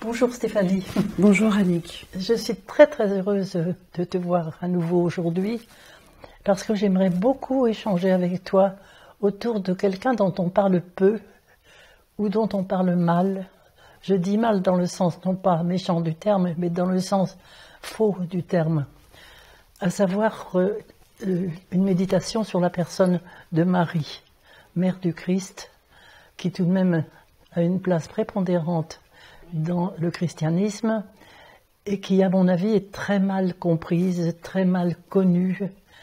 Bonjour Stéphanie. Bonjour Annick. Je suis très heureuse de te voir à nouveau aujourd'hui parce que j'aimerais beaucoup échanger avec toi autour de quelqu'un dont on parle peu ou dont on parle mal. Je dis mal dans le sens non pas méchant du terme, mais dans le sens faux du terme. À savoir une méditation sur la personne de Marie, mère du Christ, qui tout de même a une place prépondérante dans le christianisme et qui, à mon avis, est très mal comprise, très mal connue.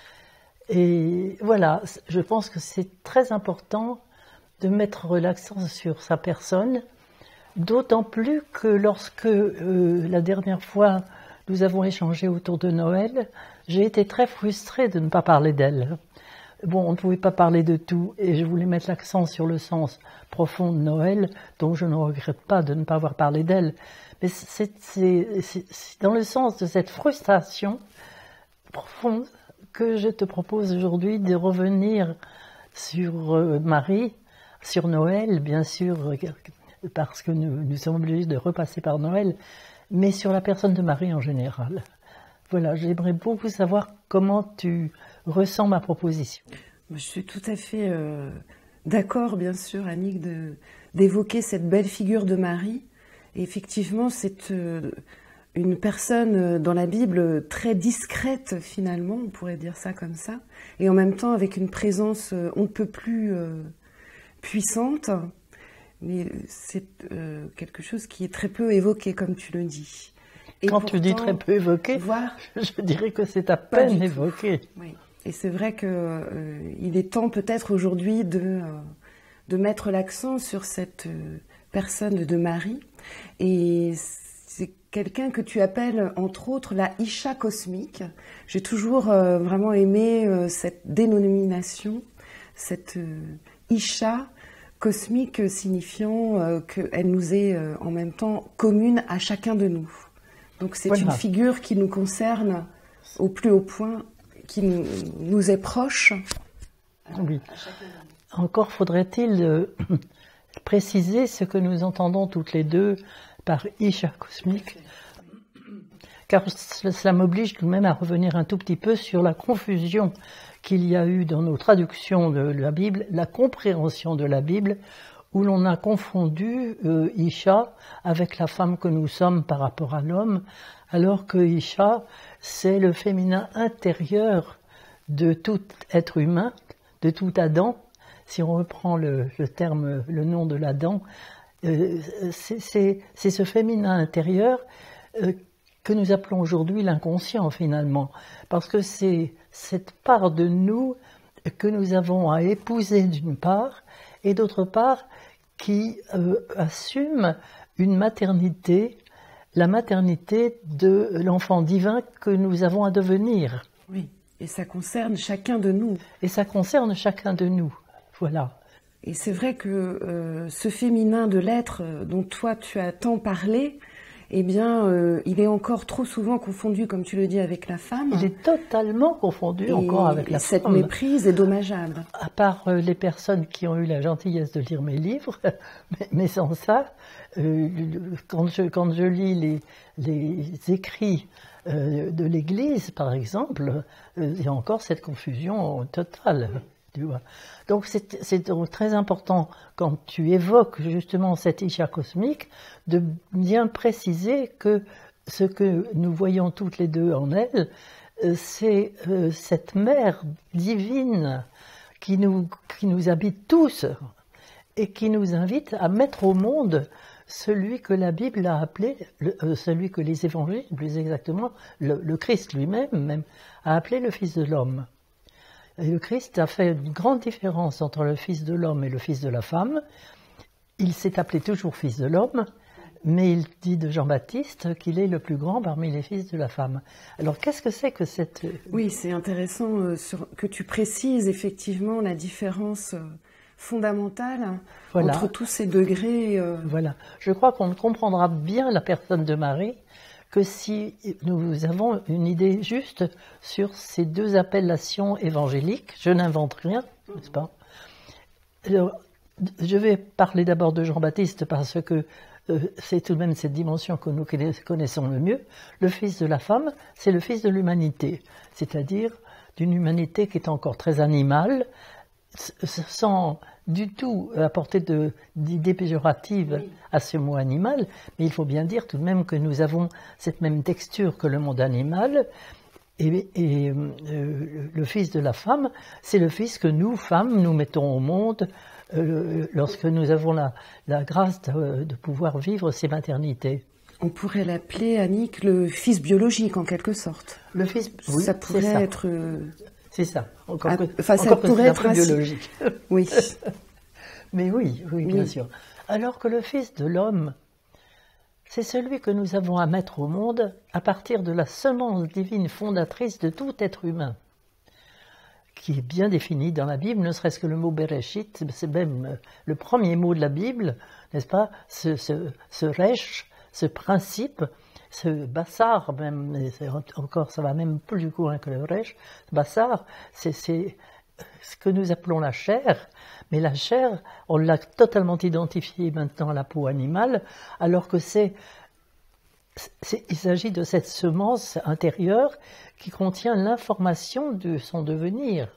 Et voilà, je pense que c'est très important de mettre l'accent sur sa personne, d'autant plus que lorsque la dernière fois nous avons échangé autour de Noël, j'ai été très frustrée de ne pas parler d'elle. Bon, on ne pouvait pas parler de tout et je voulais mettre l'accent sur le sens profond de Noël, donc je ne regrette pas de ne pas avoir parlé d'elle. Mais c'est dans le sens de cette frustration profonde que je te propose aujourd'hui de revenir sur Marie, sur Noël, bien sûr, parce que nous sommes obligés de repasser par Noël, mais sur la personne de Marie en général. Voilà, j'aimerais beaucoup savoir comment tu ressens ma proposition. Je suis tout à fait d'accord, bien sûr, Annick, d'évoquer cette belle figure de Marie. Et effectivement, c'est une personne dans la Bible très discrète, finalement, on pourrait dire ça comme ça, et en même temps avec une présence on ne peut plus puissante, mais c'est quelque chose qui est très peu évoqué, comme tu le dis. Et quand pourtant, tu dis très peu évoqué, je dirais que c'est à peine évoqué. Oui. Et c'est vrai qu'il est temps peut-être aujourd'hui de mettre l'accent sur cette personne de Marie. Et c'est quelqu'un que tu appelles entre autres la Isha cosmique. J'ai toujours vraiment aimé cette dénomination, cette Isha cosmique signifiant qu'elle nous est en même temps commune à chacun de nous. Donc c'est une figure qui nous concerne au plus haut point, qui nous est proche. Oui. Encore faudrait-il préciser ce que nous entendons toutes les deux par Isha cosmique, car cela m'oblige tout de même à revenir un tout petit peu sur la confusion qu'il y a eu dans nos traductions de la Bible, la compréhension de la Bible, où l'on a confondu Isha avec la femme que nous sommes par rapport à l'homme, alors que Isha, c'est le féminin intérieur de tout être humain, de tout Adam. Si on reprend le nom de l'Adam, c'est ce féminin intérieur que nous appelons aujourd'hui l'inconscient finalement, parce que c'est cette part de nous que nous avons à épouser d'une part, et d'autre part qui assume une maternité, la maternité de l'enfant divin que nous avons à devenir. Oui, et ça concerne chacun de nous. Et ça concerne chacun de nous, voilà. Et c'est vrai que ce féminin de l'être dont toi tu as tant parlé, eh bien, il est encore trop souvent confondu, comme tu le dis, avec la femme. Il est totalement confondu encore avec la femme. Cette méprise est dommageable. À part les personnes qui ont eu la gentillesse de lire mes livres, mais sans ça, quand je lis les écrits de l'Église, par exemple, il y a encore cette confusion totale. Tu vois. Donc c'est très important, quand tu évoques justement cette Isha cosmique, de bien préciser que ce que nous voyons toutes les deux en elle, c'est cette mère divine qui nous habite tous et qui nous invite à mettre au monde celui que la Bible a appelé, celui que les évangiles, plus exactement, le Christ lui-même même, a appelé le Fils de l'homme. Et le Christ a fait une grande différence entre le Fils de l'homme et le Fils de la femme. Il s'est appelé toujours Fils de l'homme, mais il dit de Jean-Baptiste qu'il est le plus grand parmi les fils de la femme. Alors qu'est-ce que c'est que cette... Oui, c'est intéressant que tu précises effectivement la différence fondamentale entre tous ces degrés. Voilà. Je crois qu'on comprendra bien la personne de Marie que si nous avons une idée juste sur ces deux appellations évangéliques. Je n'invente rien, n'est-ce pas? Alors, je vais parler d'abord de Jean-Baptiste parce que c'est tout de même cette dimension que nous connaissons le mieux. Le fils de la femme, c'est le fils de l'humanité, c'est-à-dire d'une humanité qui est encore très animale, sans du tout apporter d'idées péjoratives à ce mot animal, mais il faut bien dire tout de même que nous avons cette même texture que le monde animal, et le fils de la femme, c'est le fils que nous, femmes, nous mettons au monde lorsque nous avons la grâce de pouvoir vivre ces maternités. On pourrait l'appeler, Annick, le fils biologique en quelque sorte. Le fils, oui, ça pourrait être... C'est ça. Ça pourrait être un peu biologique. Oui. Mais oui, bien sûr. Alors que le Fils de l'homme, c'est celui que nous avons à mettre au monde à partir de la semence divine fondatrice de tout être humain, qui est bien définie dans la Bible, ne serait-ce que le mot Bereshit, c'est même le premier mot de la Bible, n'est-ce pas, ce resh, ce principe, ce bassar, même, encore, ça va même plus loin que le resh, ce bassar, c'est ce que nous appelons la chair, mais la chair, on l'a totalement identifiée maintenant à la peau animale, alors que il s'agit de cette semence intérieure qui contient l'information de son devenir.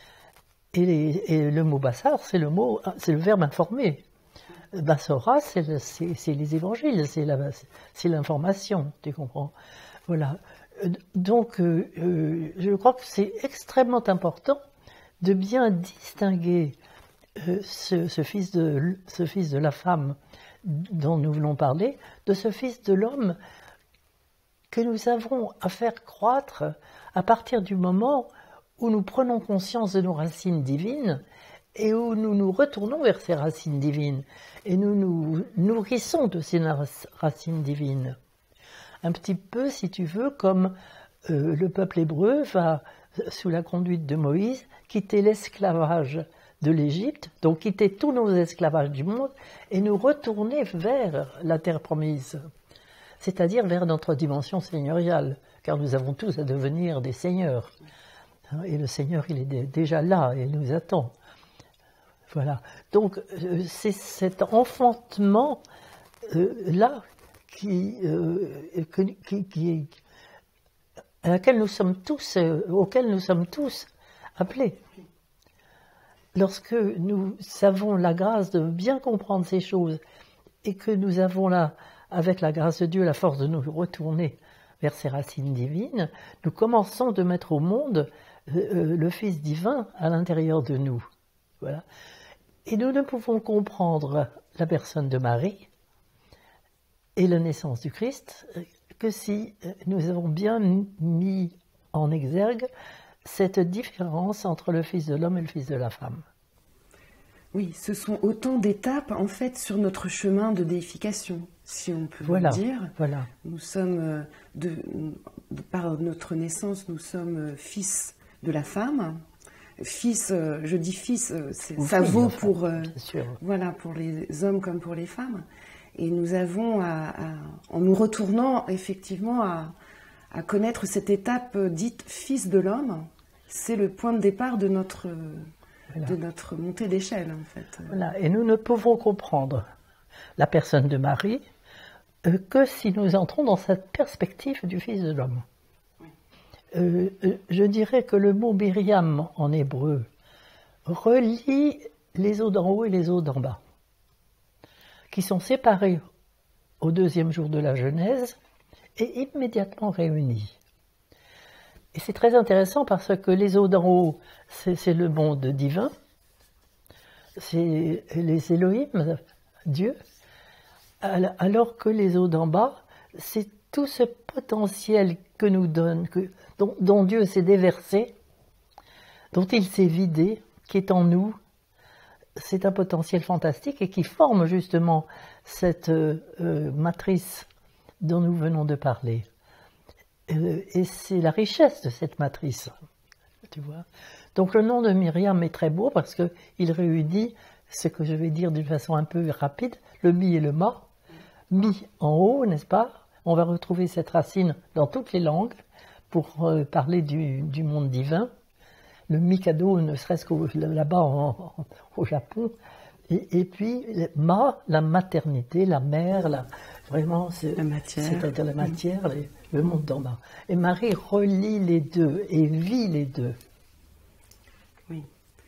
Et le mot bassar, c'est le verbe informer. Bassora, c'est les évangiles, c'est l'information, tu comprends? Voilà. Donc, je crois que c'est extrêmement important de bien distinguer ce fils de la femme dont nous venons parler, de ce fils de l'homme que nous avons à faire croître à partir du moment où nous prenons conscience de nos racines divines et où nous nous retournons vers ces racines divines et nous nous nourrissons de ces racines divines. Un petit peu, si tu veux, comme le peuple hébreu va, sous la conduite de Moïse, quitter l'esclavage de l'Égypte, donc quitter tous nos esclavages du monde et nous retourner vers la terre promise, c'est-à-dire vers notre dimension seigneuriale, car nous avons tous à devenir des seigneurs. Et le Seigneur, il est déjà là et il nous attend. Voilà. Donc, c'est cet enfantement là auquel nous sommes tous appelés. Lorsque nous avons la grâce de bien comprendre ces choses et que nous avons là, avec la grâce de Dieu, la force de nous retourner vers ces racines divines, nous commençons de mettre au monde le Fils divin à l'intérieur de nous. Voilà. Et nous ne pouvons comprendre la personne de Marie et la naissance du Christ que si nous avons bien mis en exergue cette différence entre le Fils de l'homme et le Fils de la femme. Oui, ce sont autant d'étapes en fait sur notre chemin de déification, si on peut le dire. Voilà. Nous sommes, par notre naissance, nous sommes fils de la femme. Fils, je dis fils, ça vaut pour, voilà, pour les hommes comme pour les femmes. Et nous avons, en nous retournant effectivement à connaître cette étape dite fils de l'homme, c'est le point de départ de notre montée d'échelle en fait. Voilà. Et nous ne pouvons comprendre la personne de Marie que si nous entrons dans cette perspective du Fils de l'homme. Je dirais que le mot Myriam en hébreu relie les eaux d'en haut et les eaux d'en bas, qui sont séparés au deuxième jour de la Genèse et immédiatement réunis. Et c'est très intéressant parce que les eaux d'en haut, c'est le monde divin, c'est les Elohim, Dieu, alors que les eaux d'en bas, c'est tout ce potentiel que nous donne, dont Dieu s'est déversé, dont il s'est vidé, qui est en nous. C'est un potentiel fantastique et qui forme justement cette matrice dont nous venons de parler. Et c'est la richesse de cette matrice, tu vois. Donc le nom de Myriam est très beau parce qu'il réunit ce que je vais dire d'une façon un peu rapide, le mi et le ma. Mi en haut, n'est-ce pas? On va retrouver cette racine dans toutes les langues pour parler du monde divin. Le Mikado, ne serait-ce que là-bas au Japon, Et puis, la maternité, la mère, vraiment, la matière. C'est-à-dire la matière, le monde d'en bas. Et Marie relie les deux et vit les deux. Oui.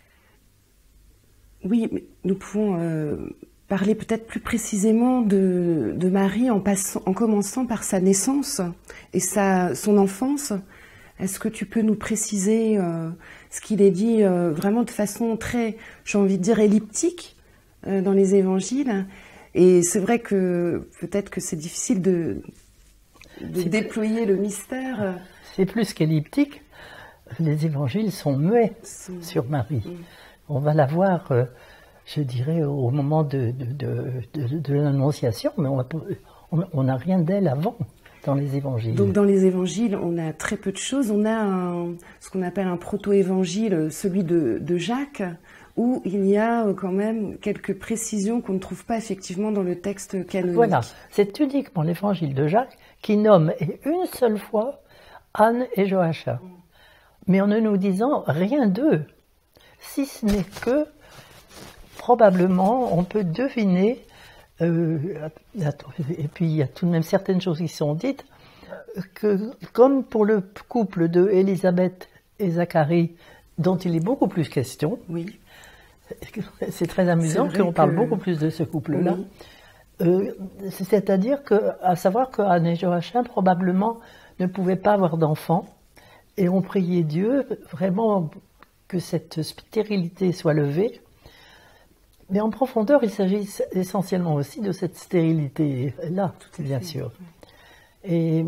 Oui, mais nous pouvons parler peut-être plus précisément de Marie en commençant par sa naissance et son enfance. Est-ce que tu peux nous préciser ce qu'il est dit vraiment de façon très, j'ai envie de dire, elliptique dans les évangiles? Et c'est vrai que peut-être que c'est difficile de déployer le mystère. C'est plus qu'elliptique. Les évangiles sont muets sur Marie. On va la voir, je dirais, au moment de l'Annonciation, mais on n'a rien d'elle avant dans les évangiles. Donc dans les évangiles, on a très peu de choses. On a ce qu'on appelle un proto-évangile, celui de Jacques, où il y a quand même quelques précisions qu'on ne trouve pas effectivement dans le texte canonique. Voilà, c'est uniquement l'évangile de Jacques qui nomme une seule fois Anne et Joachim, mais en ne nous disant rien d'eux, si ce n'est que probablement on peut deviner, et puis il y a tout de même certaines choses qui sont dites, que comme pour le couple de Élisabeth et Zacharie, dont il est beaucoup plus question, oui. C'est très amusant qu'on parle beaucoup plus de ce couple-là. Oui. C'est-à-dire à savoir qu'Anne et Joachim probablement ne pouvaient pas avoir d'enfants et ont prié Dieu vraiment que cette stérilité soit levée. Mais en profondeur, il s'agit essentiellement aussi de cette stérilité-là, bien sûr. Et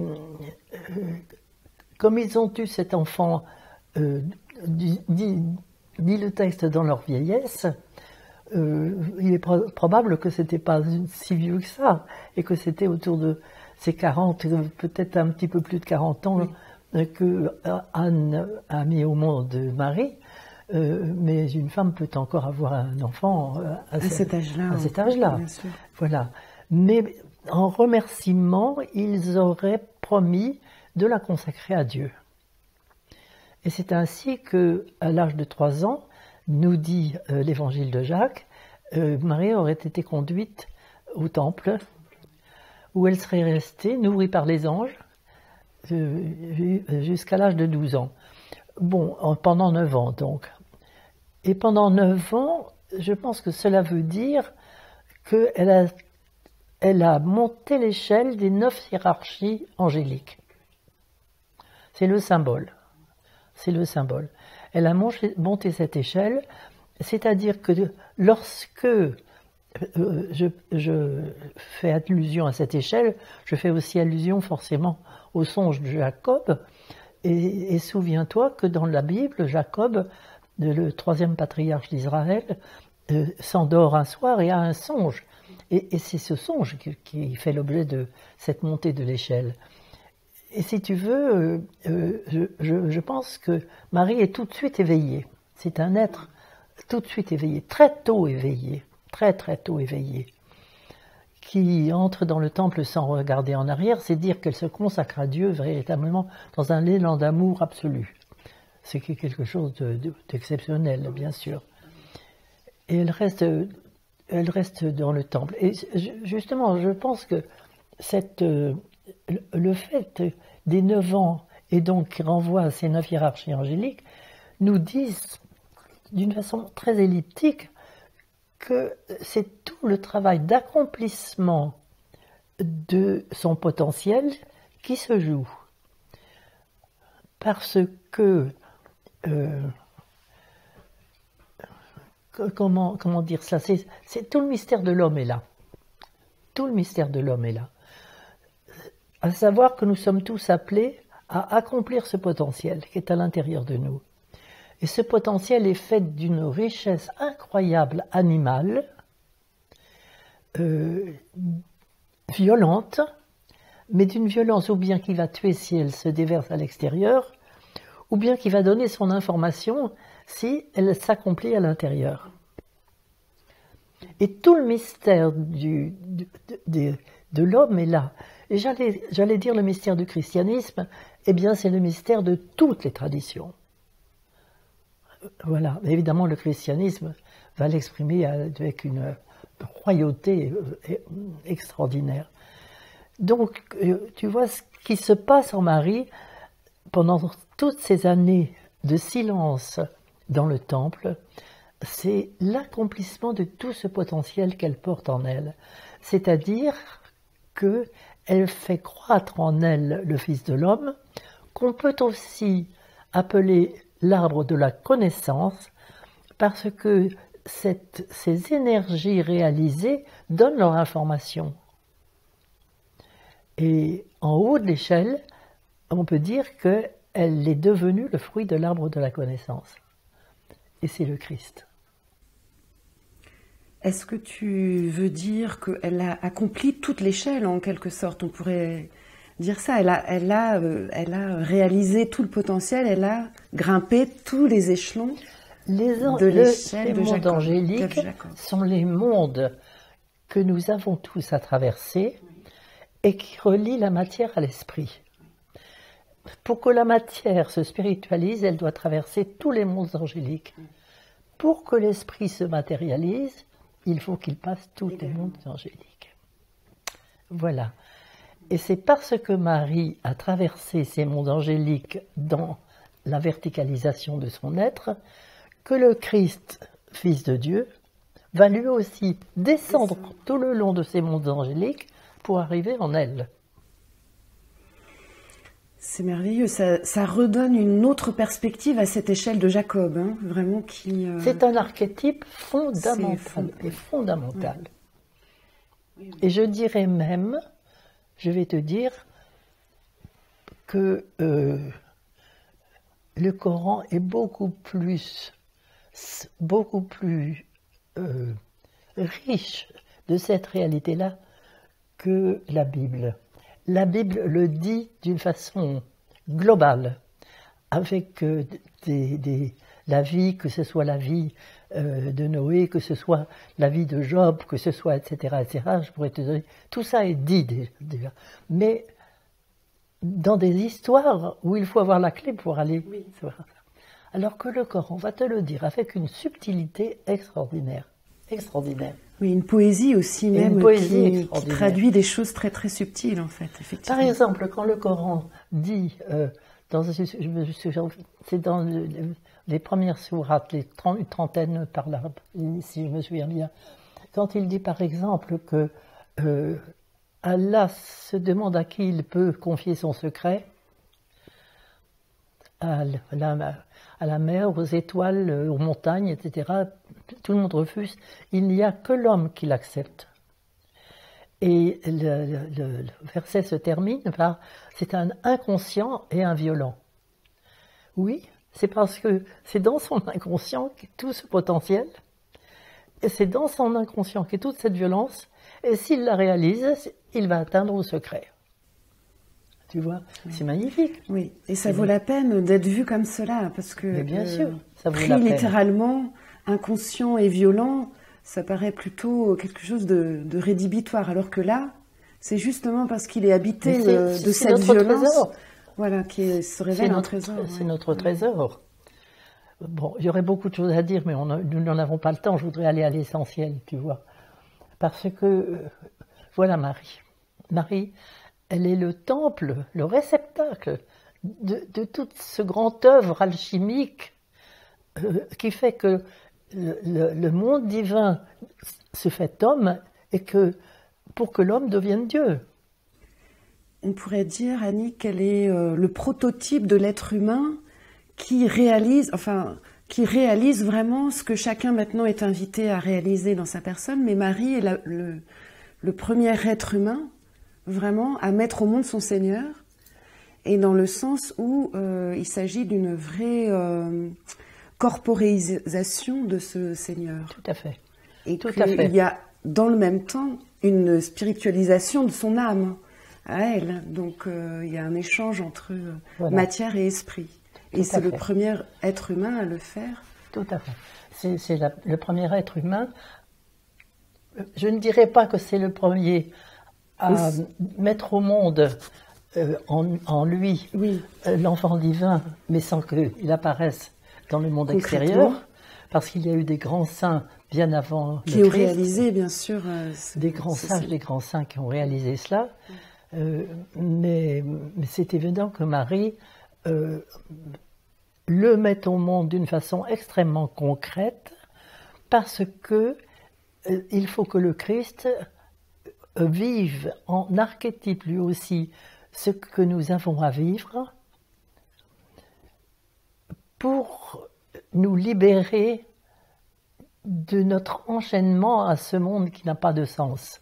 comme ils ont eu cet enfant, dit le texte, dans leur vieillesse, il est probable que ce n'était pas si vieux que ça, et que c'était autour de ces 40, peut-être un petit peu plus de 40 ans, que Anne a mis au monde Marie. Mais une femme peut encore avoir un enfant à cet âge-là. À cet âge-là, voilà. Mais en remerciement, ils auraient promis de la consacrer à Dieu. Et c'est ainsi qu'à l'âge de 3 ans, nous dit l'évangile de Jacques, Marie aurait été conduite au temple, où elle serait restée, nourrie par les anges, jusqu'à l'âge de 12 ans. Bon, pendant 9 ans donc. Et pendant 9 ans, je pense que cela veut dire qu'elle a monté l'échelle des 9 hiérarchies angéliques. C'est le symbole. C'est le symbole. Elle a monté cette échelle, c'est-à-dire que lorsque je fais allusion à cette échelle, je fais aussi allusion forcément au songe de Jacob. Et souviens-toi que dans la Bible, Jacob, le 3e patriarche d'Israël, s'endort un soir et a un songe. Et c'est ce songe qui fait l'objet de cette montée de l'échelle. Et si tu veux, je pense que Marie est tout de suite éveillée. C'est un être tout de suite éveillé, très tôt éveillé, très très tôt éveillé, qui entre dans le temple sans regarder en arrière, c'est dire qu'elle se consacre à Dieu véritablement dans un élan d'amour absolu. C'est quelque chose d'exceptionnel, bien sûr. Et elle reste dans le temple. Et justement, je pense que le fait des 9 ans, et donc qui renvoie à ces 9 hiérarchies angéliques, nous disent d'une façon très elliptique que c'est tout le travail d'accomplissement de son potentiel qui se joue. Parce que, comment dire ça, c'est tout le mystère de l'homme est là. Tout le mystère de l'homme est là. À savoir que nous sommes tous appelés à accomplir ce potentiel qui est à l'intérieur de nous. Et ce potentiel est fait d'une richesse incroyable animale, violente, mais d'une violence ou bien qui va tuer si elle se déverse à l'extérieur, ou bien qui va donner son information si elle s'accomplit à l'intérieur. Et tout le mystère de l'homme est là. Et j'allais dire le mystère du christianisme, eh bien c'est le mystère de toutes les traditions. Voilà, évidemment le christianisme va l'exprimer avec une royauté extraordinaire. Donc, tu vois ce qui se passe en Marie pendant toutes ces années de silence dans le temple, c'est l'accomplissement de tout ce potentiel qu'elle porte en elle. C'est-à-dire qu'elle fait croître en elle le Fils de l'homme, qu'on peut aussi appeler l'arbre de la connaissance, parce que ces énergies réalisées donnent leur information. Et en haut de l'échelle, on peut dire qu'elle est devenue le fruit de l'arbre de la connaissance. Et c'est le Christ. Est-ce que tu veux dire qu'elle a accompli toute l'échelle en quelque sorte? On pourrait dire ça. Elle a réalisé tout le potentiel, elle a grimpé tous les échelons de l'échelle de Jacob. Les mondes angéliques sont les mondes que nous avons tous à traverser et qui relient la matière à l'esprit. Pour que la matière se spiritualise, elle doit traverser tous les mondes angéliques. Pour que l'esprit se matérialise, il faut qu'il passe tous les mondes angéliques. Voilà. Et c'est parce que Marie a traversé ces mondes angéliques dans la verticalisation de son être que le Christ, Fils de Dieu, va lui aussi descendre tout le long de ces mondes angéliques pour arriver en elle. C'est merveilleux, ça redonne une autre perspective à cette échelle de Jacob, hein, vraiment qui... C'est un archétype fondamental et fondamental. Oui. Et je dirais même, je vais te dire, que le Coran est beaucoup plus riche de cette réalité-là que la Bible. La Bible le dit d'une façon globale, avec la vie, que ce soit la vie de Noé, que ce soit la vie de Job, que ce soit, etc., etc. Je pourrais te donner, tout ça est dit déjà. Mais dans des histoires où il faut avoir la clé pour aller... Oui. Alors que le Coran va te le dire avec une subtilité extraordinaire. Extraordinaire. Oui, une poésie aussi même qui traduit des choses très très subtiles en fait. Effectivement. Par exemple, quand le Coran dit, c'est dans les premières sourates, une trentaine par là, si je me souviens bien, quand il dit par exemple que Allah se demande à qui il peut confier son secret, à la mer, aux étoiles, aux montagnes, etc. Tout le monde refuse. Il n'y a que l'homme qui l'accepte. Et le verset se termine par « c'est un inconscient et un violent ». Oui, c'est parce que c'est dans son inconscient qu'est tout ce potentiel, et c'est dans son inconscient qu'est toute cette violence, et s'il la réalise, il va atteindre au secret. Tu vois, oui. C'est magnifique. Oui, et ça vaut la peine d'être vu comme cela, parce que mais bien sûr, ça vaut pris la peine. Littéralement, inconscient et violent, ça paraît plutôt quelque chose de rédhibitoire, alors que là, c'est justement parce qu'il est habité de cette violence, trésor. Voilà, qui se révèle un trésor. C'est notre trésor. Bon, il y aurait beaucoup de choses à dire, mais nous n'en avons pas le temps. Je voudrais aller à l'essentiel, tu vois, parce que voilà Marie. Marie, elle est le temple, le réceptacle de toute ce grand œuvre alchimique qui fait que le monde divin se fait homme et que pour que l'homme devienne Dieu. On pourrait dire, Annie, qu'elle est le prototype de l'être humain qui réalise vraiment ce que chacun maintenant est invité à réaliser dans sa personne. Mais Marie est le premier être humain vraiment à mettre au monde son Seigneur, et dans le sens où il s'agit d'une vraie corporéisation de ce Seigneur. Tout à fait. Et il y a dans le même temps une spiritualisation de son âme à elle. Donc il y a un échange entre matière et esprit. Et c'est le premier être humain à le faire. Tout à fait. C'est le premier être humain. Je ne dirais pas que c'est le premier à mettre au monde en lui l'enfant divin, mais sans qu'il apparaisse dans le monde extérieur, parce qu'il y a eu des grands saints bien avant qui le ont Christ. Réalisé, bien sûr. Des grands sages, des grands saints qui ont réalisé cela. Mais c'est évident que Marie le met au monde d'une façon extrêmement concrète, parce que il faut que le Christ vive en archétype lui aussi ce que nous avons à vivre pour nous libérer de notre enchaînement à ce monde qui n'a pas de sens,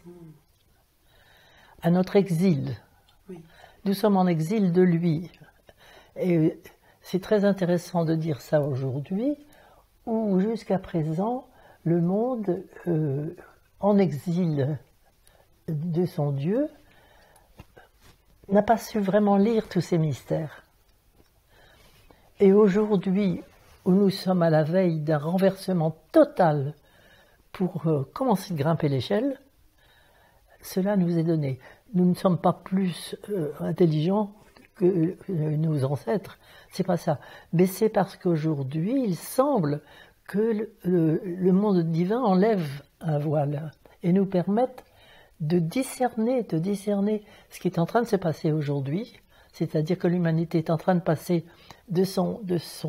à notre exil. Oui. Nous sommes en exil de lui. Et c'est très intéressant de dire ça aujourd'hui, où jusqu'à présent, le monde en exil de son Dieu n'a pas su vraiment lire tous ces mystères. Et aujourd'hui, où nous sommes à la veille d'un renversement total pour commencer de grimper l'échelle, cela nous est donné. Nous ne sommes pas plus intelligents que nos ancêtres, c'est pas ça. Mais c'est parce qu'aujourd'hui, il semble que le monde divin enlève un voile et nous permette de discerner ce qui est en train de se passer aujourd'hui, c'est-à-dire que l'humanité est en train de passer de son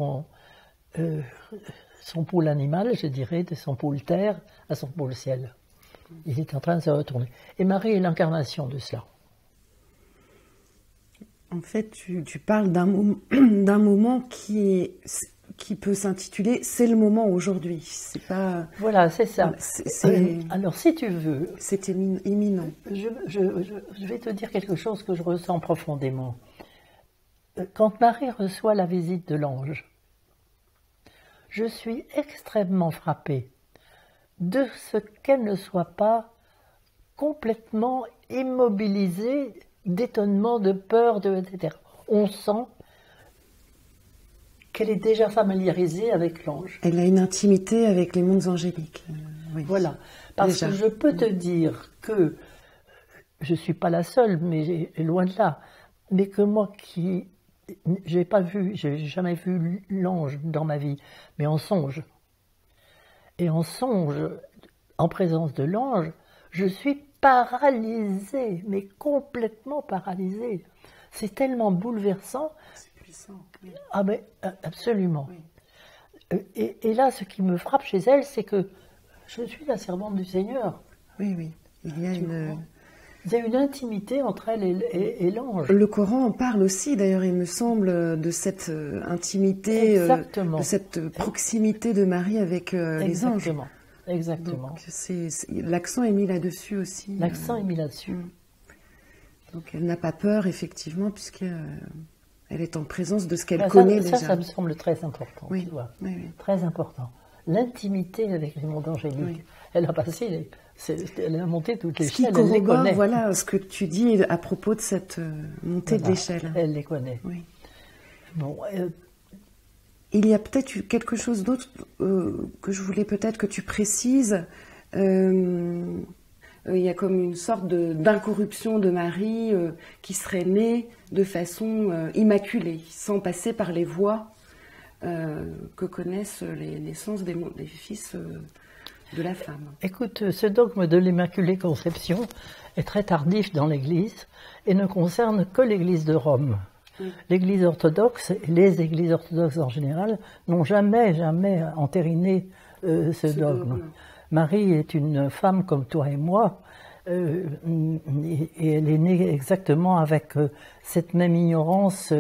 pôle animal, je dirais, de son pôle terre à son pôle ciel. Il est en train de se retourner. Et Marie est l'incarnation de cela. En fait, tu parles d'un moment qui peut s'intituler « C'est le moment aujourd'hui ». C'est pas. Voilà, c'est ça. Alors, si tu veux, c'est imminent. Je vais te dire quelque chose que je ressens profondément. Quand Marie reçoit la visite de l'ange, je suis extrêmement frappée de ce qu'elle ne soit pas complètement immobilisée d'étonnement, de peur, etc. On sent qu'elle est déjà familiarisée avec l'ange. Elle a une intimité avec les mondes angéliques. Oui. Voilà. Parce déjà. Que je peux te dire que je ne suis pas la seule, mais loin de là, mais que moi qui j'ai jamais vu l'ange dans ma vie, mais en songe. Et en songe, en présence de l'ange, je suis paralysée, mais complètement paralysée. C'est tellement bouleversant. C'est puissant. Oui. Ah mais absolument. Oui. Et là, ce qui me frappe chez elle, c'est que je suis la servante du Seigneur. Oui, oui. Il y a une intimité entre elle et l'ange. Le Coran en parle aussi, d'ailleurs, il me semble, de cette intimité, de cette proximité de Marie avec les anges. Exactement. Donc, l'accent est mis là-dessus aussi. L'accent est mis là-dessus. Donc elle n'a pas peur, effectivement, puisqu'elle est en présence de ce qu'elle connaît déjà. Ça me semble très important. Oui. Tu vois. Oui. Très important. L'intimité avec les mondes angéliques. Oui. Elle a passé, elle a monté toutes les échelles, elle les connaît. Voilà ce que tu dis à propos de cette montée de l'échelle. Elle les connaît. Oui. Bon, il y a peut-être quelque chose d'autre que je voulais peut-être que tu précises. Il y a comme une sorte d'incorruption de Marie qui serait née de façon immaculée, sans passer par les voies que connaissent les naissances des fils de la femme. Écoute, ce dogme de l'Immaculée Conception est très tardif dans l'Église et ne concerne que l'Église de Rome. L'Église orthodoxe, et les Églises orthodoxes en général, n'ont jamais entériné ce dogme. Marie est une femme comme toi et moi, et elle est née exactement avec cette même ignorance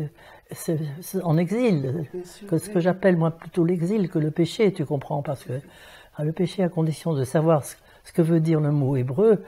en exil, que ce que j'appelle moi plutôt l'exil que le péché, tu comprends, parce que le péché, à condition de savoir ce que veut dire le mot hébreu,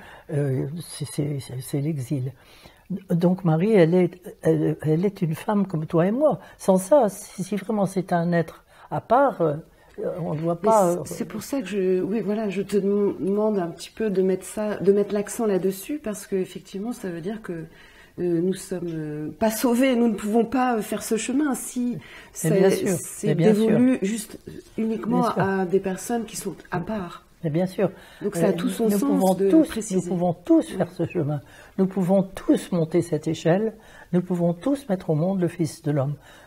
c'est l'exil. Donc Marie, elle est une femme comme toi et moi. Sans ça, si vraiment c'est un être à part, on ne doit pas. C'est pour ça que je te demande un petit peu de mettre l'accent là-dessus, parce que effectivement, ça veut dire que nous sommes pas sauvés, nous ne pouvons pas faire ce chemin si c'est dévolu juste uniquement à des personnes qui sont à part. Mais bien sûr. Donc ça a tout son sens de préciser. Nous pouvons tous faire ce chemin. Nous pouvons tous monter cette échelle. Nous pouvons tous mettre au monde le Fils de l'homme.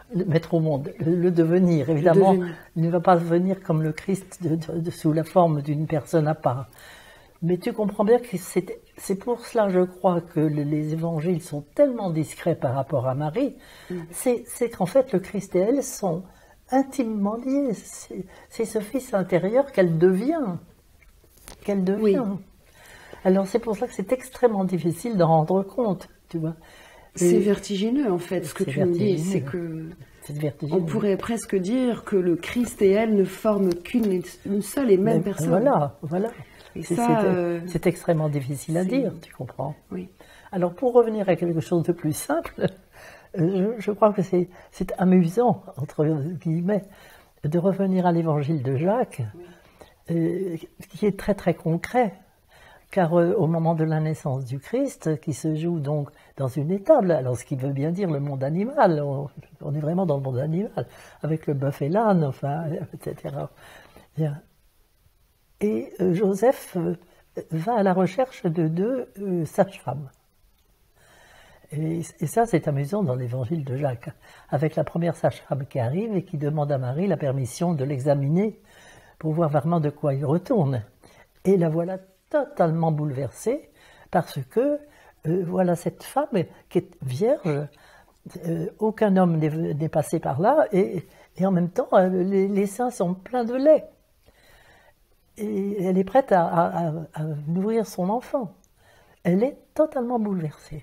mettre au monde, le devenir. Évidemment, Le devenir. il ne va pas venir comme le Christ sous la forme d'une personne à part. Mais tu comprends bien que c'est pour cela, je crois, que les évangiles sont tellement discrets par rapport à Marie. C'est qu'en fait, le Christ et elle sont intimement liés. C'est ce fils intérieur qu'elle devient. Oui. Alors c'est pour ça que c'est extrêmement difficile d'en rendre compte, tu vois. C'est vertigineux en fait, ce que tu nous dis, c'est que on pourrait presque dire que le Christ et elle ne forment une seule et même personne. Voilà. Et ça, c'est extrêmement difficile à dire, tu comprends. Oui. Alors pour revenir à quelque chose de plus simple, je crois que c'est amusant, entre guillemets, de revenir à l'évangile de Jacques, qui est très très concret. Car au moment de la naissance du Christ, qui se joue donc dans une étable, alors ce qui veut bien dire le monde animal, on est vraiment dans le monde animal, avec le bœuf et l'âne, enfin, etc. Bien. Et Joseph va à la recherche de deux sages-femmes. Et ça, c'est amusant dans l'évangile de Jacques, avec la première sage-femme qui arrive et qui demande à Marie la permission de l'examiner pour voir vraiment de quoi il retourne. Et la voilà totalement bouleversée parce que voilà cette femme qui est vierge, aucun homme n'est passé par là et en même temps les seins sont pleins de lait et elle est prête à nourrir son enfant. Elle est totalement bouleversée.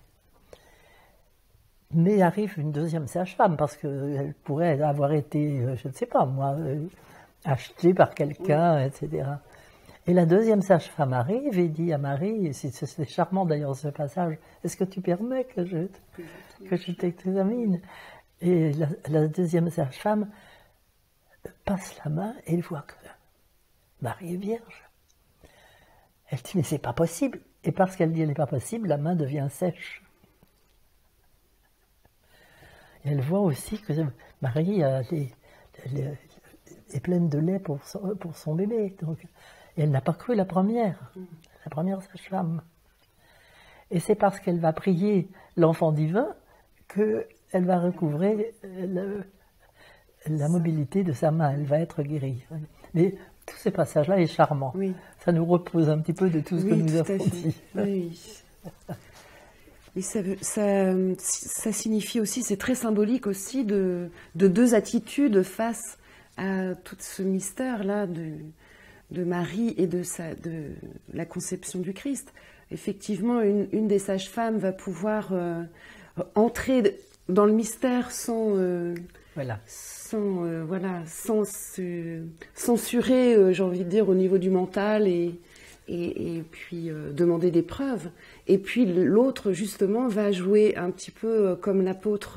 Mais arrive une deuxième sage-femme parce qu'elle pourrait avoir été, je ne sais pas moi, achetée par quelqu'un, etc. Et la deuxième sage-femme arrive et dit à Marie, c'est charmant d'ailleurs ce passage, est-ce que tu permets que je t'examine? Et la deuxième sage-femme passe la main et elle voit que Marie est vierge. Elle dit, mais c'est pas possible. Et parce qu'elle dit, elle n'est pas possible, la main devient sèche. Et elle voit aussi que Marie est pleine de lait pour son bébé. Donc, et elle n'a pas cru la première sage-femme. Et c'est parce qu'elle va prier l'enfant divin qu'elle va recouvrer la mobilité de sa main, elle va être guérie. Mais tous ces passages-là est charmant. Oui. Ça nous repose un petit peu de tout ce que nous avons dit. Oui. Et ça signifie aussi, c'est très symbolique aussi de deux attitudes face à tout ce mystère-là de Marie et de la conception du Christ. Effectivement, une des sages-femmes va pouvoir entrer dans le mystère sans censurer, j'ai envie de dire, au niveau du mental et puis demander des preuves. Et puis l'autre, justement, va jouer un petit peu comme l'apôtre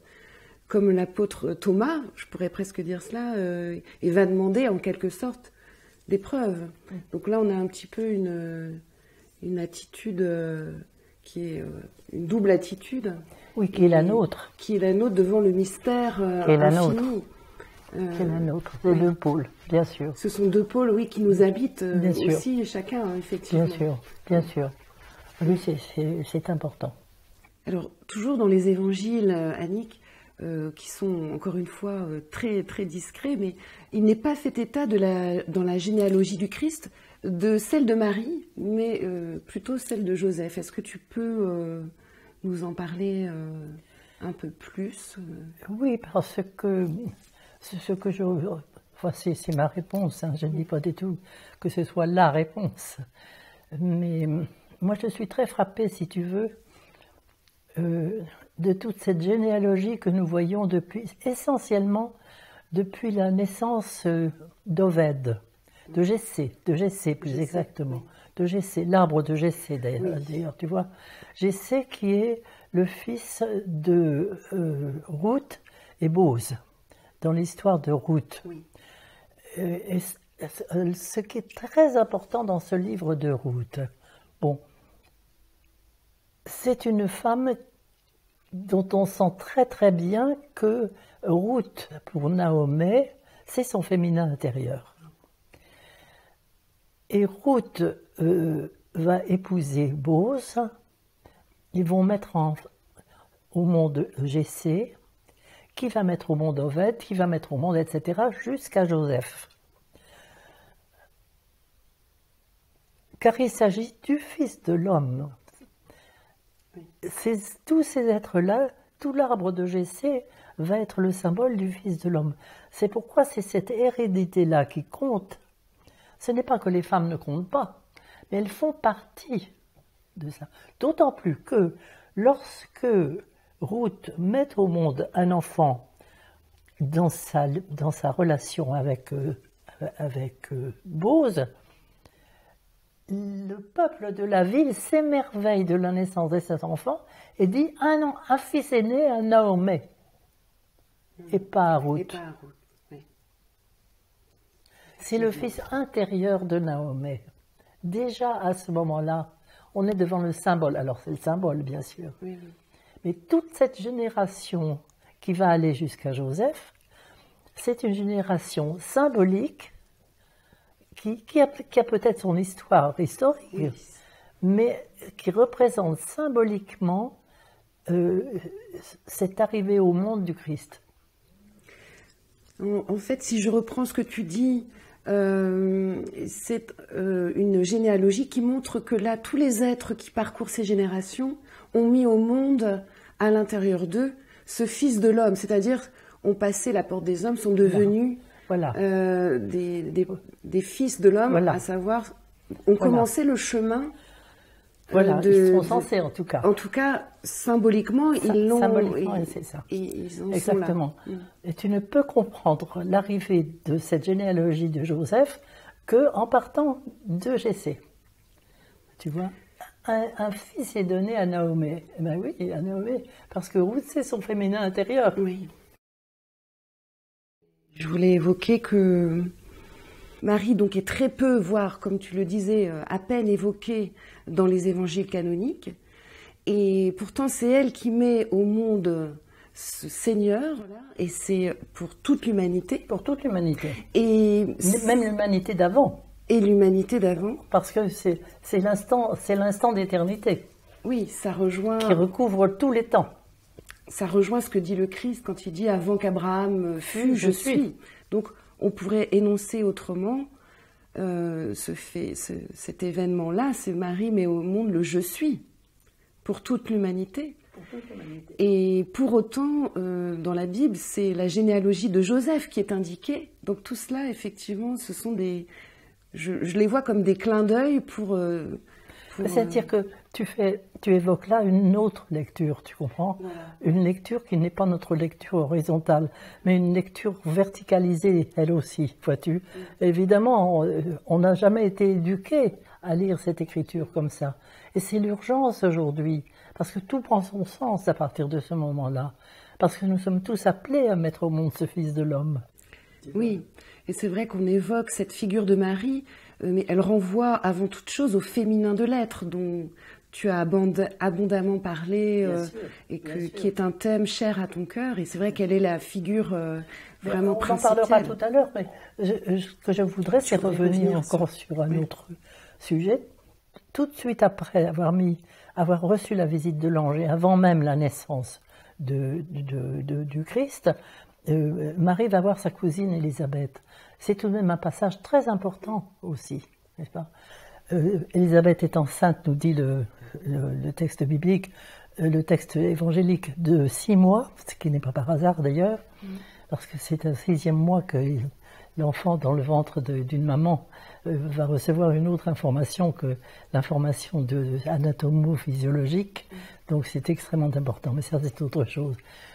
Thomas, je pourrais presque dire cela, et va demander en quelque sorte des preuves. Donc là, on a un petit peu une attitude qui est une double attitude. Oui, qui est la nôtre. Qui est la nôtre devant le mystère qui est la infini. Nôtre. Qui est la nôtre, les deux pôles, bien sûr. Ce sont deux pôles, oui, qui nous habitent aussi, chacun, effectivement. Bien sûr. Oui, c'est important. Alors, toujours dans les évangiles, Annick, qui sont encore une fois très, très discrets, mais il n'est pas fait état dans la généalogie du Christ de celle de Marie, mais plutôt celle de Joseph. Est-ce que tu peux nous en parler un peu plus Oui, parce que c'est ma réponse, hein, je ne dis pas du tout que ce soit la réponse, mais moi je suis très frappée, si tu veux, de toute cette généalogie que nous voyons essentiellement depuis la naissance d'Oved, de Jessé plus exactement, de Jessé, l'arbre de Jessé d'ailleurs, tu vois, Jessé qui est le fils de Ruth et Boz, dans l'histoire de Ruth. Oui. Et ce qui est très important dans ce livre de Ruth, bon, c'est une femme dont on sent très très bien que Ruth, pour Naomi, c'est son féminin intérieur. Et Ruth va épouser Boz, ils vont mettre au monde Jessé, qui va mettre au monde Oved, qui va mettre au monde, etc., jusqu'à Joseph. Car il s'agit du Fils de l'homme. Tous ces êtres-là, tout l'arbre de Jessé va être le symbole du Fils de l'homme. C'est pourquoi c'est cette hérédité-là qui compte. Ce n'est pas que les femmes ne comptent pas, mais elles font partie de ça. D'autant plus que lorsque Ruth met au monde un enfant dans sa relation avec Bose, le peuple de la ville s'émerveille de la naissance de cet enfant et dit un fils est né à Naomi et pas à Ruth. Oui. C'est le fils intérieur de Naomi. Déjà à ce moment-là, on est devant le symbole. Alors c'est le symbole, bien sûr. Oui. Mais toute cette génération qui va aller jusqu'à Joseph, c'est une génération symbolique qui a peut-être son histoire historique, oui, mais qui représente symboliquement cette arrivée au monde du Christ. En fait, si je reprends ce que tu dis, c'est une généalogie qui montre que là, tous les êtres qui parcourent ces générations ont mis au monde, à l'intérieur d'eux, ce Fils de l'homme, c'est-à-dire ont passé la porte des hommes, sont devenus des fils de l'homme, à savoir, ont commencé le chemin. Ils sont censés en tout cas. En tout cas, symboliquement, ils l'ont. Symboliquement, c'est ça. Ils en Exactement. sont là. Et tu ne peux comprendre l'arrivée de cette généalogie de Joseph qu'en partant de Jessé. Tu vois, un fils est donné à Naomi. Eh bien oui, à Naomi, parce que Ruth, c'est son féminin intérieur. Oui. Je voulais évoquer que Marie donc est très peu, voire comme tu le disais, à peine évoquée dans les évangiles canoniques. Et pourtant c'est elle qui met au monde ce Seigneur, et c'est pour toute l'humanité. Pour toute l'humanité. Et même l'humanité d'avant. Et l'humanité d'avant. Parce que c'est l'instant d'éternité. Oui, ça rejoint... Qui recouvre tous les temps. Ça rejoint ce que dit le Christ quand il dit « Avant qu'Abraham fût, je suis ». Donc, on pourrait énoncer autrement cet événement-là, c'est Marie met au monde le « je suis » pour toute l'humanité. Et pour autant, dans la Bible, c'est la généalogie de Joseph qui est indiquée. Donc tout cela, effectivement, ce sont des... Je les vois comme des clins d'œil pour c'est-à-dire que tu évoques là une autre lecture, tu comprends? Voilà. Une lecture qui n'est pas notre lecture horizontale, mais une lecture verticalisée, elle aussi, vois-tu? Évidemment, on n'a jamais été éduqué à lire cette écriture comme ça. Et c'est l'urgence aujourd'hui, parce que tout prend son sens à partir de ce moment-là. Parce que nous sommes tous appelés à mettre au monde ce Fils de l'homme. Oui, et c'est vrai qu'on évoque cette figure de Marie, mais elle renvoie avant toute chose au féminin de l'être, dont tu as abondamment parlé, et qui est un thème cher à ton cœur. Et c'est vrai qu'elle est la figure vraiment principale. On en parlera tout à l'heure, mais ce que je voudrais, c'est revenir encore sur un autre sujet. Tout de suite après avoir reçu la visite de l'ange, et avant même la naissance du Christ, Marie va voir sa cousine Élisabeth. C'est tout de même un passage très important aussi, n'est-ce pas? Élisabeth est enceinte, nous dit le texte biblique, le texte évangélique de 6 mois, ce qui n'est pas par hasard d'ailleurs, parce que c'est au 6e mois que l'enfant dans le ventre d'une maman va recevoir une autre information que l'information anatomo-physiologique, donc c'est extrêmement important, mais ça c'est autre chose.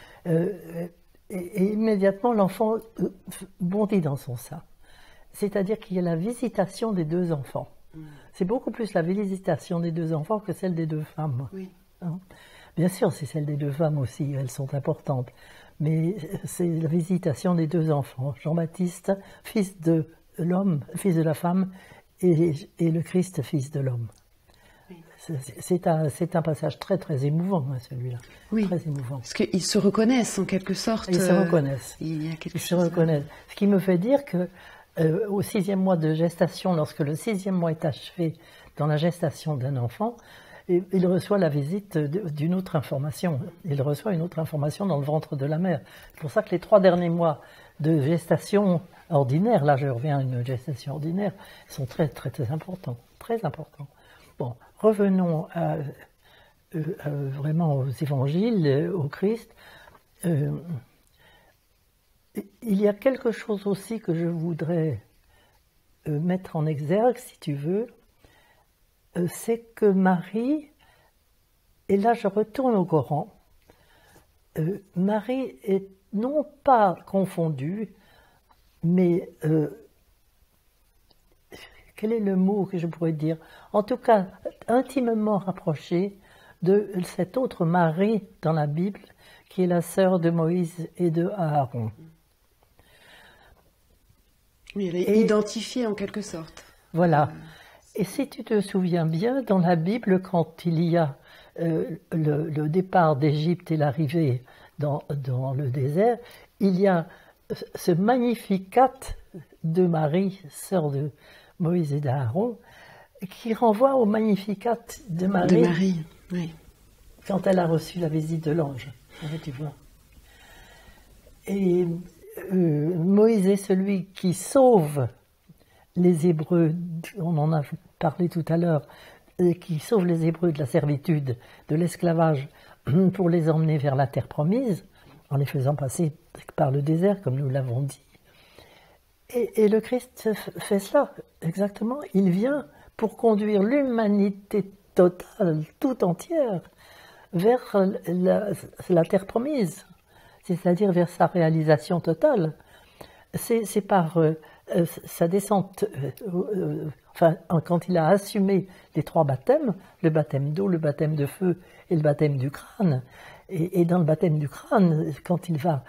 Et immédiatement, l'enfant bondit dans son sein. C'est-à-dire qu'il y a la visitation des 2 enfants. C'est beaucoup plus la visitation des 2 enfants que celle des 2 femmes. Oui. Hein? Bien sûr, c'est celle des 2 femmes aussi, elles sont importantes. Mais c'est la visitation des 2 enfants. Jean-Baptiste, fils de l'homme, fils de la femme, et le Christ, fils de l'homme. C'est un passage très très émouvant, celui-là. Oui, très émouvant. Parce qu'ils se reconnaissent en quelque sorte. Ils se reconnaissent. Il y a quelque chose. Se reconnaissent. Ce qui me fait dire que au 6e mois de gestation, lorsque le 6e mois est achevé dans la gestation d'un enfant, Et il reçoit la visite d'une autre information. Il reçoit une autre information dans le ventre de la mère. C'est pour ça que les 3 derniers mois de gestation ordinaire, là je reviens à une gestation ordinaire, sont très très très importants. Très importants. Bon, revenons vraiment aux évangiles, au Christ. Il y a quelque chose aussi que je voudrais mettre en exergue, si tu veux, c'est que Marie, et là je retourne au Coran, Marie est non pas confondue, mais quel est le mot que je pourrais dire? En tout cas, intimement rapprochée de cette autre Marie dans la Bible, qui est la sœur de Moïse et de Aaron. Oui, elle est identifiée en quelque sorte. Voilà. Et si tu te souviens bien, dans la Bible, quand il y a le départ d'Égypte et l'arrivée dans le désert, il y a ce Magnificat de Marie, sœur de Moïse et d'Aaron, qui renvoie au Magnificat de Marie. De Marie, oui. Quand elle a reçu la visite de l'ange, tu vois. Et Moïse est celui qui sauve les Hébreux, on en a parlé tout à l'heure, qui sauve les Hébreux de la servitude, de l'esclavage, pour les emmener vers la terre promise, en les faisant passer par le désert, comme nous l'avons dit. Et le Christ fait cela, exactement. Il vient pour conduire l'humanité totale, tout entière, vers la terre promise, c'est-à-dire vers sa réalisation totale. C'est par sa descente, enfin, quand il a assumé les 3 baptêmes, le baptême d'eau, le baptême de feu et le baptême du crâne, et dans le baptême du crâne, quand il va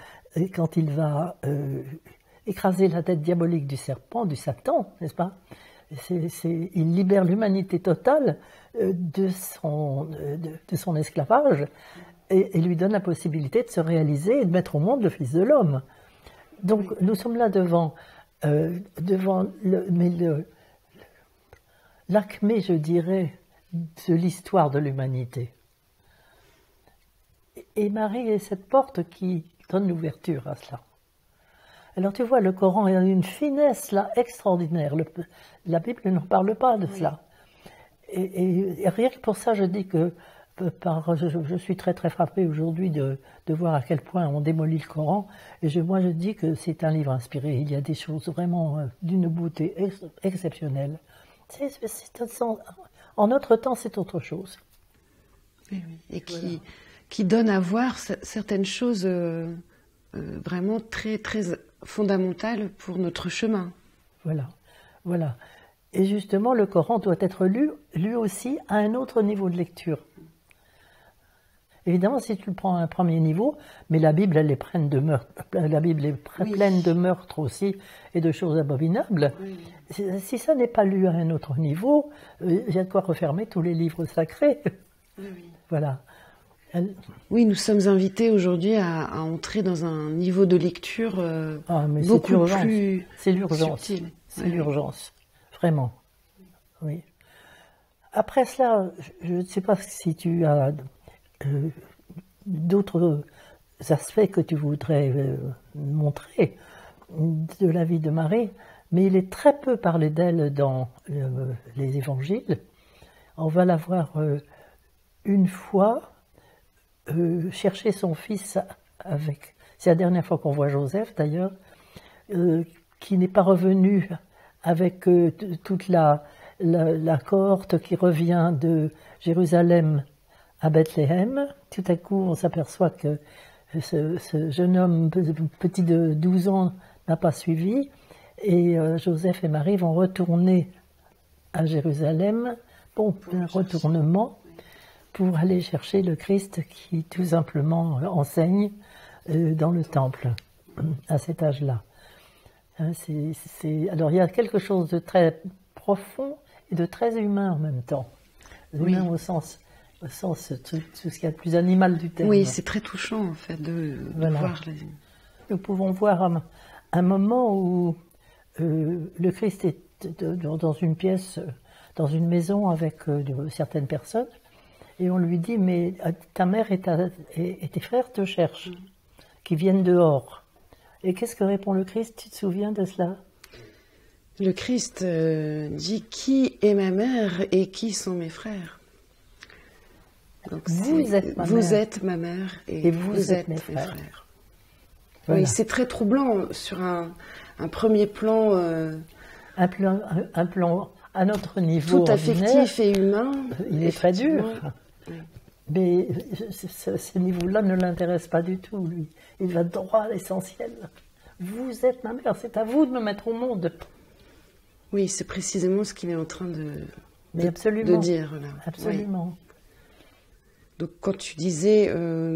écraser la tête diabolique du serpent, du Satan, n'est-ce pas? Il libère l'humanité totale de son esclavage et lui donne la possibilité de se réaliser et de mettre au monde le Fils de l'homme. Donc nous sommes là devant l'acmé, je dirais, de l'histoire de l'humanité. Et Marie est cette porte qui donne l'ouverture à cela. Alors tu vois, le Coran a une finesse là extraordinaire. La Bible n'en parle pas de cela. Et rien que pour ça, je dis que je suis très très frappée aujourd'hui de voir à quel point on démolit le Coran. Et moi je dis que c'est un livre inspiré. Il y a des choses vraiment d'une beauté exceptionnelle. En notre temps, c'est autre chose. Oui, oui. Et qui donne à voir certaines choses vraiment très très fondamentales pour notre chemin. Voilà, voilà. Et justement, le Coran doit être lu, lui aussi, à un autre niveau de lecture. Évidemment, si tu le prends à un premier niveau, mais la Bible, elle est pleine de meurtres. La Bible est pleine de meurtres aussi et de choses abominables. Oui. Si ça n'est pas lu à un autre niveau, il y a de quoi refermer tous les livres sacrés. Oui. Voilà. Oui, nous sommes invités aujourd'hui à entrer dans un niveau de lecture beaucoup plus c'est l'urgence. subtil. C'est l'urgence, vraiment. Oui. Après cela, je ne sais pas si tu as d'autres aspects que tu voudrais montrer de la vie de Marie, mais il est très peu parlé d'elle dans les évangiles. On va la voir une fois chercher son fils avec... C'est la dernière fois qu'on voit Joseph d'ailleurs, qui n'est pas revenu avec toute la cohorte qui revient de Jérusalem à Bethléem. Tout à coup, on s'aperçoit que ce jeune homme petit de 12 ans n'a pas suivi, et Joseph et Marie vont retourner à Jérusalem, bon, un retournement, pour aller chercher le Christ qui tout simplement enseigne dans le temple à cet âge-là. Alors il y a quelque chose de très profond et de très humain en même temps. Humain au sens tout ce qu'il y a de plus animal du terme. Oui, c'est très touchant en fait de voir. Nous pouvons voir un moment où le Christ est dans une pièce, dans une maison avec certaines personnes, Et on lui dit, mais ta mère et tes frères te cherchent, qui viennent dehors. Et qu'est-ce que répond le Christ? Tu te souviens de cela? Le Christ dit, qui est ma mère et qui sont mes frères? Donc, vous êtes ma mère et vous êtes mes frères. Voilà. Oui, c'est très troublant sur un premier plan. Un plan à notre niveau tout affectif et humain. Il est très dur. Oui. Mais ce niveau-là ne l'intéresse pas du tout, lui. Il va droit à l'essentiel. Vous êtes ma mère, c'est à vous de me mettre au monde. Oui, c'est précisément ce qu'il est en train de dire. Là. Absolument. Oui. Donc quand tu disais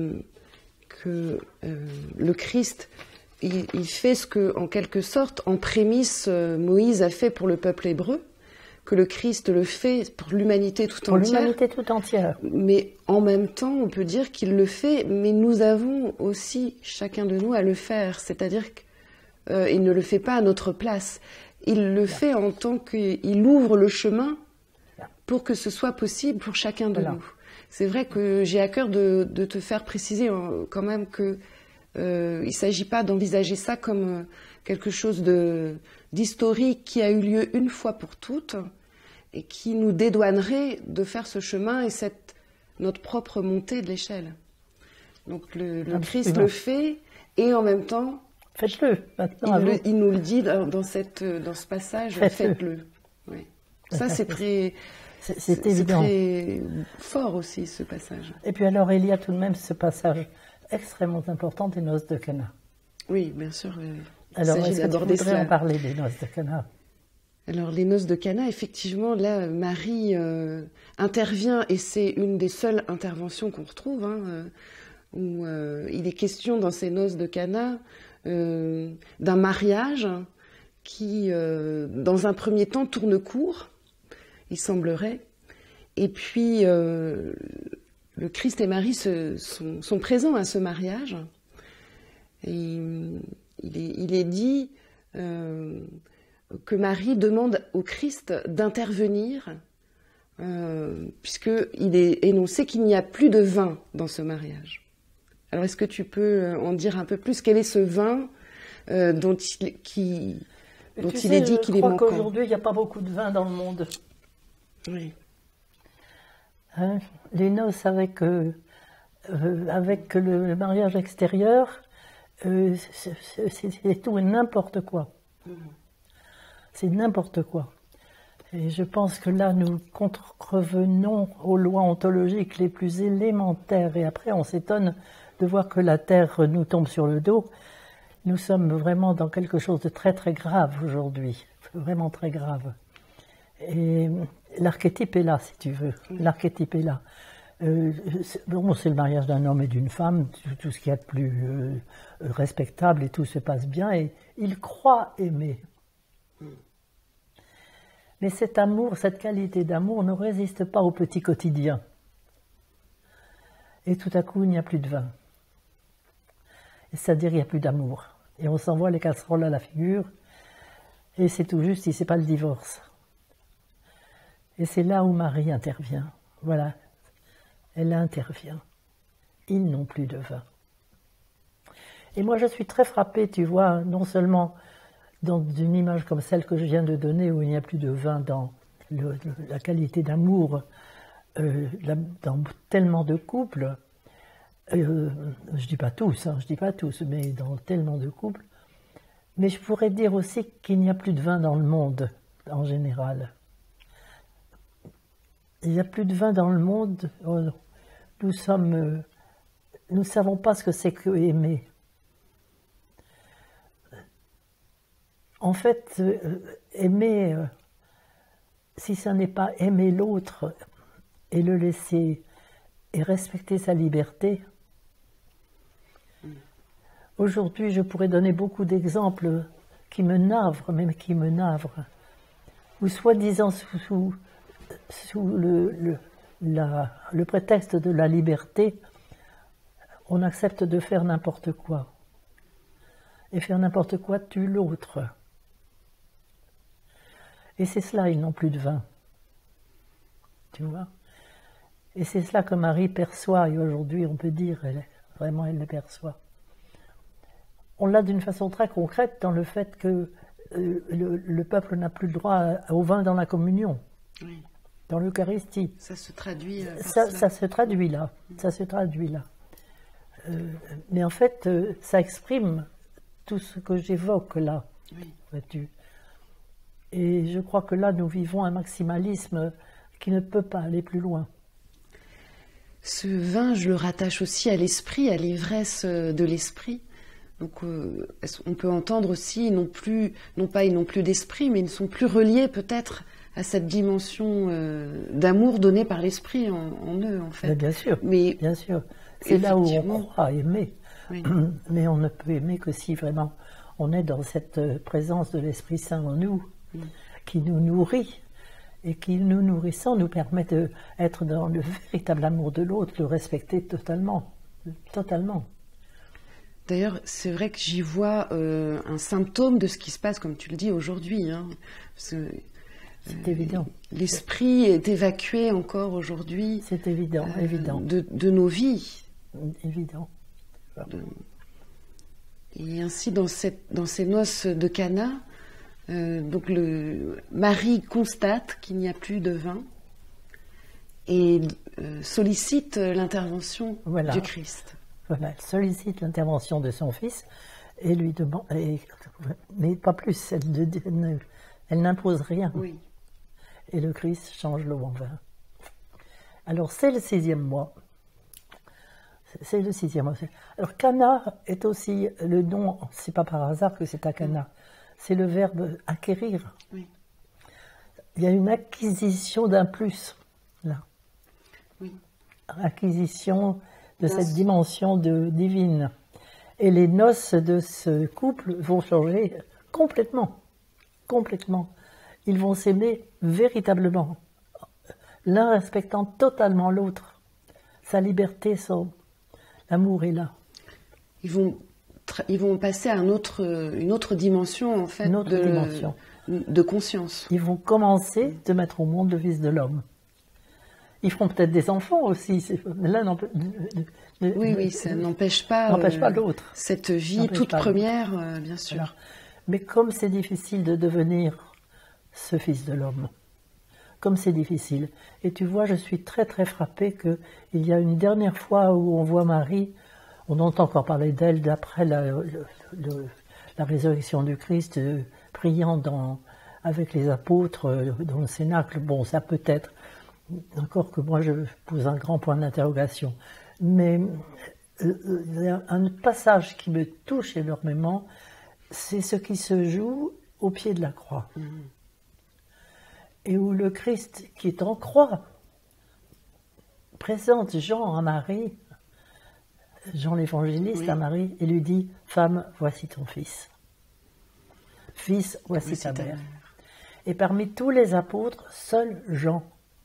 que le Christ, il fait ce que, en quelque sorte, en prémisse, Moïse a fait pour le peuple hébreu, que le Christ le fait pour l'humanité tout entière. Pour l'humanité tout entière. Mais en même temps, on peut dire qu'il le fait, mais nous avons aussi, chacun de nous, à le faire. C'est-à-dire qu'il ne le fait pas à notre place. Il le fait en tant qu'il ouvre le chemin pour que ce soit possible pour chacun de nous. C'est vrai que j'ai à cœur de te faire préciser quand même que il ne s'agit pas d'envisager ça comme quelque chose d'historique qui a eu lieu une fois pour toutes et qui nous dédouanerait de faire ce chemin et notre propre montée de l'échelle. Donc le Christ le fait et en même temps, faites-le maintenant. Il nous le dit dans ce passage, faites-le. Oui. Ça c'est très... C'est évident. Très fort aussi, ce passage. Et puis alors, il y a tout de même ce passage extrêmement important des noces de Cana. Oui, bien sûr. Alors, est-ce que tu voudrais en parler des noces de Cana? Alors, les noces de Cana, effectivement, là, Marie intervient, et c'est une des seules interventions qu'on retrouve, où il est question dans ces noces de Cana d'un mariage qui, dans un premier temps, tourne court. Il semblerait. Et puis, le Christ et Marie sont présents à ce mariage. Et il est dit que Marie demande au Christ d'intervenir, puisqu'il est énoncé qu'il n'y a plus de vin dans ce mariage. Alors, est-ce que tu peux en dire un peu plus? Quel est ce vin dont il est dit qu'il est manquant? Je crois qu'aujourd'hui, il n'y a pas beaucoup de vin dans le monde. Oui. Les noces avec le mariage extérieur, c'est tout et n'importe quoi. C'est n'importe quoi. Et je pense que là, nous contrevenons aux lois ontologiques les plus élémentaires. Et après, on s'étonne de voir que la Terre nous tombe sur le dos. Nous sommes vraiment dans quelque chose de très très grave aujourd'hui. Vraiment très grave. Et l'archétype est là, si tu veux. L'archétype est là. C'est le mariage d'un homme et d'une femme, tout ce qu'il y a de plus respectable et tout se passe bien. Et il croit aimer. Mais cet amour, cette qualité d'amour ne résiste pas au petit quotidien. Et tout à coup, il n'y a plus de vin. C'est-à-dire, il n'y a plus d'amour. Et on s'envoie les casseroles à la figure. Et c'est tout juste si ce n'est pas le divorce. Et c'est là où Marie intervient. Voilà, elle intervient. Ils n'ont plus de vin. Et moi, je suis très frappée, tu vois, non seulement dans une image comme celle que je viens de donner, où il n'y a plus de vin dans la qualité d'amour, dans tellement de couples, je dis pas tous, mais dans tellement de couples, mais je pourrais dire aussi qu'il n'y a plus de vin dans le monde, en général. Il n'y a plus de vin dans le monde. Nous ne savons pas ce que c'est que aimer. En fait, aimer, si ça n'est pas aimer l'autre et le laisser et respecter sa liberté. Aujourd'hui, je pourrais donner beaucoup d'exemples qui me navrent, ou soi-disant sous le prétexte de la liberté, on accepte de faire n'importe quoi. Et faire n'importe quoi tue l'autre. Et c'est cela, ils n'ont plus de vin. Tu vois? Et c'est cela que Marie perçoit, et aujourd'hui on peut dire, vraiment elle le perçoit. On l'a d'une façon très concrète dans le fait que le peuple n'a plus le droit au vin dans la communion, oui, dans l'Eucharistie. Ça se traduit ça se traduit là, ça se traduit là. Mais en fait, ça exprime tout ce que j'évoque là, oui, vois-tu. Et je crois que là, nous vivons un maximalisme qui ne peut pas aller plus loin. Ce vin, je le rattache aussi à l'esprit, à l'ivresse de l'esprit. Donc, on peut entendre aussi, non pas ils n'ont plus d'esprit, mais ils ne sont plus reliés peut-être à cette dimension d'amour donnée par l'esprit en eux, en fait. Mais bien sûr, bien sûr. C'est là où on croit aimer. Oui. Mais on ne peut aimer que si vraiment on est dans cette présence de l'Esprit Saint en nous, oui, qui nous nourrit, et qui, nous nourrissant, nous permet d'être dans le véritable amour de l'autre, le respecter totalement. Totalement. D'ailleurs, c'est vrai que j'y vois un symptôme de ce qui se passe, comme tu le dis, aujourd'hui. Hein, c'est évident. L'esprit est évacué encore aujourd'hui. C'est évident, évident. De nos vies. Évident. Et ainsi, dans ces noces de Cana, donc Marie constate qu'il n'y a plus de vin et sollicite l'intervention du Christ. Voilà, elle sollicite l'intervention de son fils et lui demande, mais pas plus, elle n'impose rien. Oui. Et le Christ change l'eau en vin. Alors c'est le 6e mois. C'est le 6e mois. Alors Cana est aussi le nom, c'est pas par hasard que c'est à Cana. C'est le verbe acquérir. Oui. Il y a une acquisition d'un plus, là. Oui. Acquisition de cette dimension divine. Et les noces de ce couple vont changer complètement. Complètement. Ils vont s'aimer véritablement. L'un respectant totalement l'autre. Sa liberté, l'amour est là. Ils vont passer à une autre dimension, en fait, de conscience. Ils vont commencer de mettre au monde le Fils de l'homme. Ils feront peut-être des enfants aussi. L'un oui, ça n'empêche pas l'autre. Cette vie toute première, bien sûr. Voilà. Mais comme c'est difficile de devenir ce Fils de l'homme, comme c'est difficile. Et tu vois, je suis très très frappée qu'il y a une dernière fois où on voit Marie, on entend encore parler d'elle d'après la résurrection du Christ, priant avec les apôtres dans le cénacle. Bon, ça peut être, encore que moi je pose un grand point d'interrogation. Mais un passage qui me touche énormément, c'est ce qui se joue au pied de la croix. Et où le Christ, qui est en croix, présente Jean à Marie, Jean l'évangéliste à Marie, et lui dit « Femme, voici ton fils. Fils, voici ta mère. » Et parmi tous les apôtres, seul Jean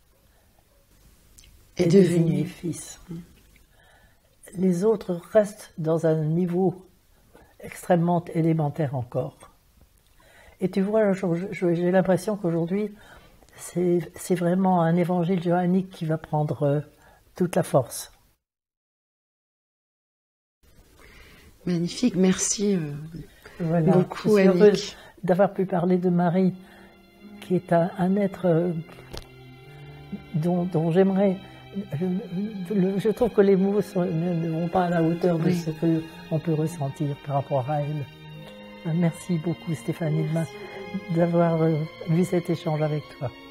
est devenu fils. Les autres restent dans un niveau extrêmement élémentaire encore. Et tu vois, j'ai l'impression qu'aujourd'hui, c'est vraiment un évangile johannique qui va prendre toute la force. Magnifique, merci beaucoup, je suis heureuse Annick, d'avoir pu parler de Marie, qui est un être dont j'aimerais... Je trouve que les mots ne vont pas à la hauteur de ce qu'on peut ressentir par rapport à elle. Merci beaucoup, Stéphanie, d'avoir vu cet échange avec toi.